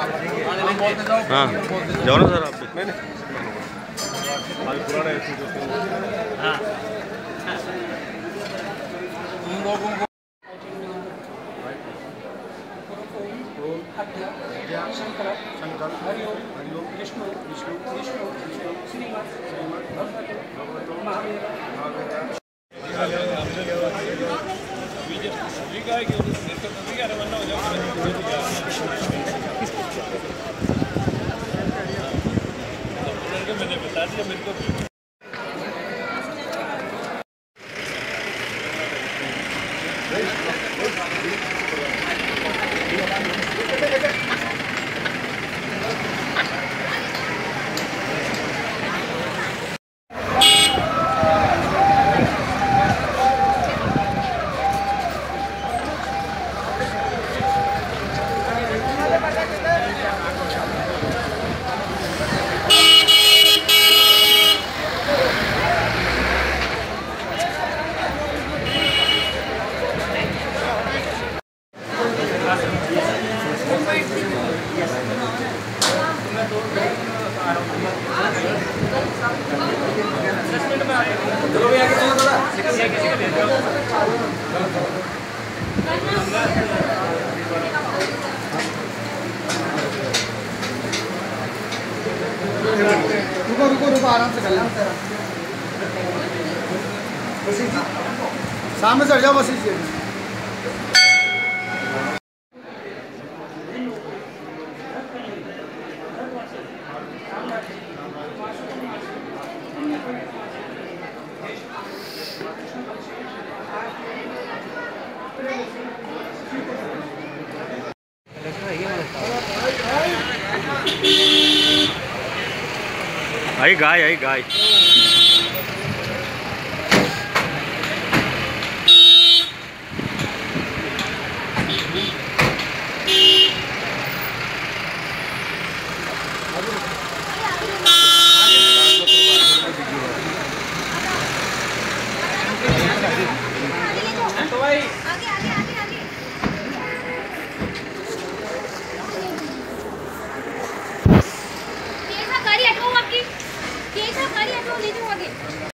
हाँ जाओ ना सर आप भी। हाँ तुम लोगों को शंकर शंकर हरिओम हरिओम विष्णु विष्णु विष्णु विष्णु श्रीमत् श्रीमत् भगवतो महावीर मैंने बता दिया मेरे को। रुको रुको रुको आराम से कर लें। सामने चढ़ जाओ बस इसी। आई गाय